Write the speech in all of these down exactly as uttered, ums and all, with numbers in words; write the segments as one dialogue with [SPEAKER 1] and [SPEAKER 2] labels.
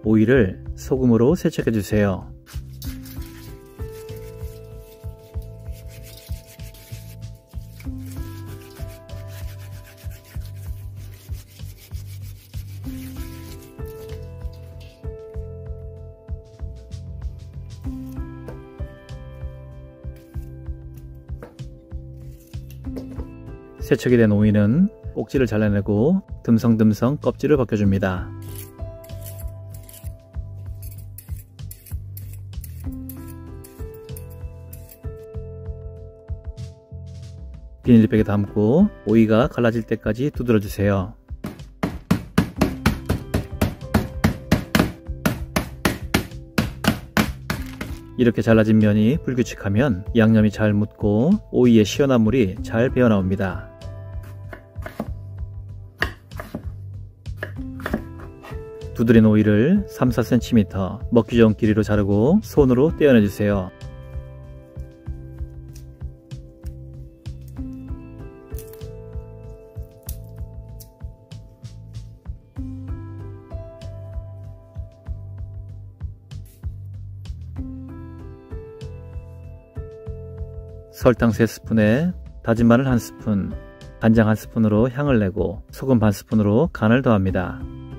[SPEAKER 1] 오이를 소금으로 세척해 주세요. 세척이 된 오이는 꼭지를 잘라내고 듬성듬성 껍질을 벗겨줍니다. 비닐백에 담고 오이가 갈라질 때까지 두드려 주세요. 이렇게 잘라진 면이 불규칙하면 양념이 잘 묻고 오이의 시원한 물이 잘 배어나옵니다. 두드린 오이를 삼, 사 센티미터 먹기 좋은 길이로 자르고 손으로 떼어내주세요. 설탕 세 스푼에 다진 마늘 한 스푼, 간장 한 스푼으로 향을 내고 소금 반 스푼으로 간을 더합니다.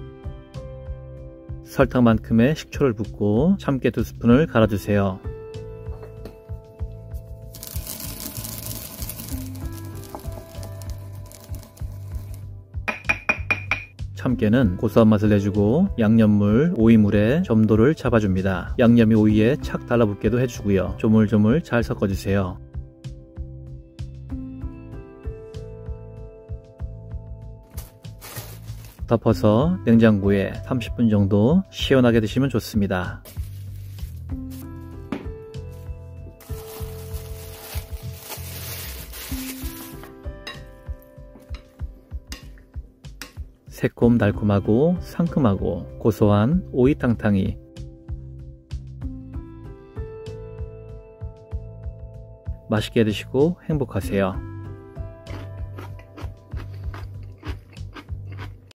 [SPEAKER 1] 설탕만큼의 식초를 붓고 참깨 두 스푼을 갈아주세요. 참깨는 고소한 맛을 내주고 양념물, 오이물의 점도를 잡아줍니다. 양념이 오이에 착 달라붙게도 해주고요. 조물조물 잘 섞어주세요. 덮어서 냉장고에 삼십 분 정도 시원하게 드시면 좋습니다. 새콤달콤하고 상큼하고 고소한 오이탕탕이, 맛있게 드시고 행복하세요.